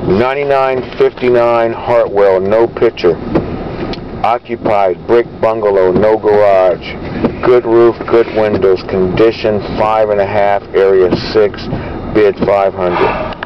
9959 Hartwell, no picture. Occupied, brick bungalow, no garage. Good roof, good windows, condition 5.5, area 6, bid 500.